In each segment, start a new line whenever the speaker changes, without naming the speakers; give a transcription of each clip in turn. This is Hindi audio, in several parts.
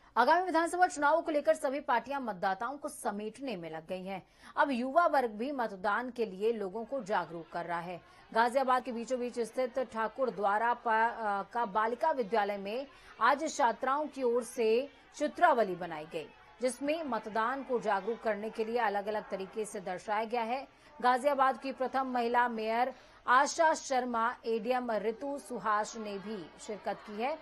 आगामी विधानसभा चुनावों को लेकर सभी पार्टियां मतदाताओं को समेटने में लग गई हैं। अब युवा वर्ग भी मतदान के लिए लोगों को जागरूक कर रहा है। गाजियाबाद के बीचों बीच स्थित ठाकुर द्वारा का बालिका विद्यालय में आज छात्राओं की ओर से चित्रावली बनाई गई, जिसमें मतदान को जागरूक करने के लिए अलग अलग तरीके से दर्शाया गया है। गाजियाबाद की प्रथम महिला मेयर आशा शर्मा, एडीएम ऋतु सुहास ने भी शिरकत की है।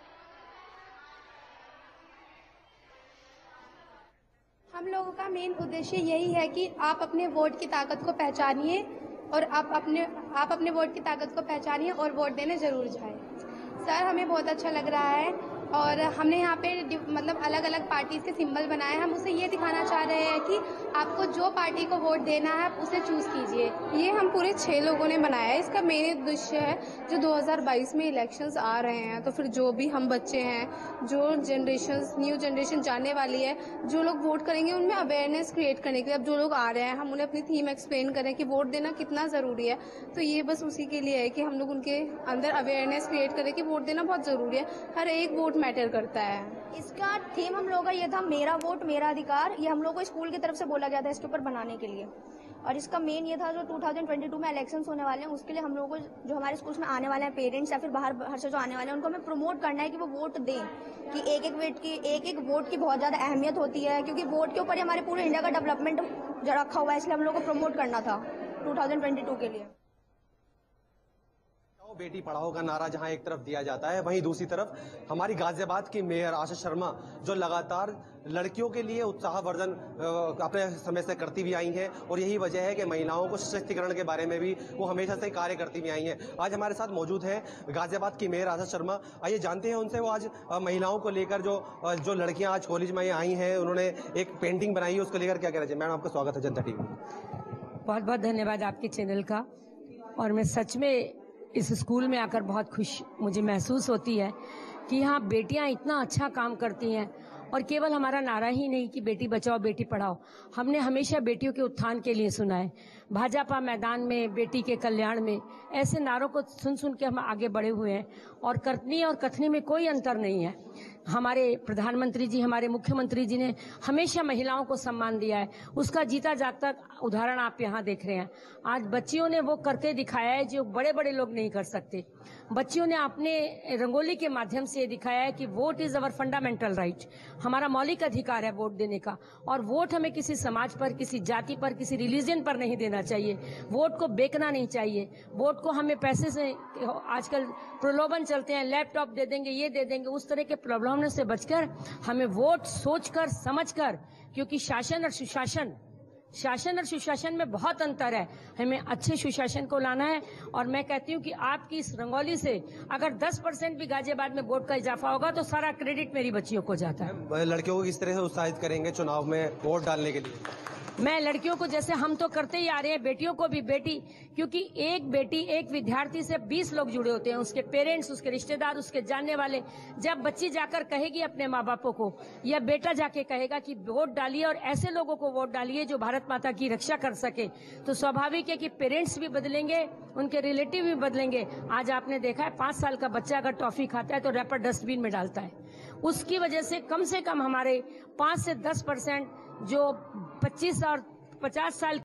हम लोगों का मेन उद्देश्य यही है कि आप अपने वोट की ताकत को पहचानिए और आप अपने वोट की ताकत को पहचानिए और वोट देने जरूर जाएं। सर, हमें बहुत अच्छा लग रहा है और हमने यहाँ पे मतलब अलग अलग पार्टीज के सिंबल बनाए हैं। हम उसे ये दिखाना चाह रहे हैं कि आपको जो पार्टी को वोट देना है आप उसे चूज कीजिए।
ये हम पूरे 6 लोगों ने बनाया है। इसका मेन उद्देश्य है जो 2022 में इलेक्शंस आ रहे हैं, तो फिर जो भी हम बच्चे हैं, जो न्यू जनरेशन जाने वाली है, जो लोग वोट करेंगे उनमें अवेयरनेस क्रिएट करने के लिए अब जो लोग आ रहे हैं हम उन्हें अपनी थीम एक्सप्लेन करें कि वोट देना कितना जरूरी है। तो ये बस उसी के लिए है कि हम लोग उनके अंदर अवेयरनेस क्रिएट करें कि वोट देना बहुत जरूरी है, हर एक वोट मैटर करता है।
इसका थीम हम लोगों का ये था, मेरा वोट मेरा अधिकार। ये हम लोग को स्कूल की तरफ से बोला गया था इसके ऊपर बनाने के लिए, और इसका मेन ये था जो 2022 में इलेक्शंस होने वाले हैं उसके लिए हम लोगों को जो हमारे स्कूल्स में आने वाले हैं पेरेंट्स या फिर बाहर से जो आने वाले हैं उनको हमें प्रमोट करना है कि वो वोट दें, कि एक एक वोट की बहुत ज्यादा अहमियत होती है, क्योंकि वोट के ऊपर ही हमारे पूरे इंडिया का डेवलपमेंट रखा हुआ है। इसलिए हम लोग को प्रमोट करना था 2022 के लिए।
बेटी पढ़ाओ का नारा जहां एक तरफ दिया जाता है, वहीं दूसरी तरफ हमारी गाजियाबाद की मेयर आशा शर्मा जो लगातार लड़कियों के लिए उत्साहवर्धन अपने समय से करती भी आई हैं, और यही वजह है कि महिलाओं को सशक्तिकरण के बारे में भी वो हमेशा से कार्य करती भी आई हैं। आज हमारे साथ मौजूद हैं गाजियाबाद की मेयर आशा शर्मा। आइए जानते हैं उनसे, वो आज महिलाओं को लेकर जो लड़कियां आज कॉलेज में आई हैं, उन्होंने एक पेंटिंग बनाई है, उसको लेकर क्या कहना चाहिए। मैडम, आपका स्वागत है जनता टीवी में।
बहुत बहुत धन्यवाद आपके चैनल का। और मैं सच में इस स्कूल में आकर बहुत खुश मुझे महसूस होती है कि यहाँ बेटियाँ इतना अच्छा काम करती हैं, और केवल हमारा नारा ही नहीं कि बेटी बचाओ बेटी पढ़ाओ, हमने हमेशा बेटियों के उत्थान के लिए सुना है। भाजपा मैदान में, बेटी के कल्याण में, ऐसे नारों को सुन सुन के हम आगे बढ़े हुए हैं, और करनी और कथनी में कोई अंतर नहीं है। हमारे प्रधानमंत्री जी, हमारे मुख्यमंत्री जी ने हमेशा महिलाओं को सम्मान दिया है, उसका जीता जागता उदाहरण आप यहाँ देख रहे हैं। आज बच्चियों ने वो करके दिखाया है जो बड़े बड़े लोग नहीं कर सकते। बच्चियों ने अपने रंगोली के माध्यम से दिखाया है कि vote is our fundamental right, हमारा मौलिक अधिकार है वोट देने का, और वोट हमें किसी समाज पर, किसी जाति पर, किसी रिलीजन पर नहीं देना चाहिए। वोट को बेचना नहीं चाहिए। वोट को हमें पैसे से, आजकल प्रलोभन चलते हैं, लैपटॉप दे देंगे, ये दे देंगे, उस तरह के प्रलोभन से बचकर हमें वोट सोचकर समझकर, क्योंकि शासन और सुशासन में बहुत अंतर है, हमें अच्छे सुशासन को लाना है। और मैं कहती हूँ कि आपकी इस रंगोली से अगर 10% भी गाजियाबाद में वोट का इजाफा होगा तो सारा क्रेडिट मेरी बच्चियों को जाता है।
लड़कियों को किस तरह से उत्साहित करेंगे चुनाव में वोट डालने के लिए?
मैं लड़कियों को, जैसे हम तो करते ही आ रहे हैं, बेटियों को भी बेटी, क्योंकि एक बेटी, एक विद्यार्थी से 20 लोग जुड़े होते हैं, उसके पेरेंट्स, उसके रिश्तेदार, उसके जानने वाले। जब बच्ची जाकर कहेगी अपने माँ बापों को, या बेटा जाके कहेगा कि वोट डालिए और ऐसे लोगों को वोट डालिए जो भारत माता की रक्षा कर सके, तो स्वाभाविक है कि पेरेंट्स भी बदलेंगे, उनके रिलेटिव भी बदलेंगे। आज आपने देखा है 5 साल का बच्चा अगर टॉफी खाता है तो रैपर डस्टबिन में डालता है। उसकी वजह से कम हमारे 5 से 10% जो 25 और 50 साल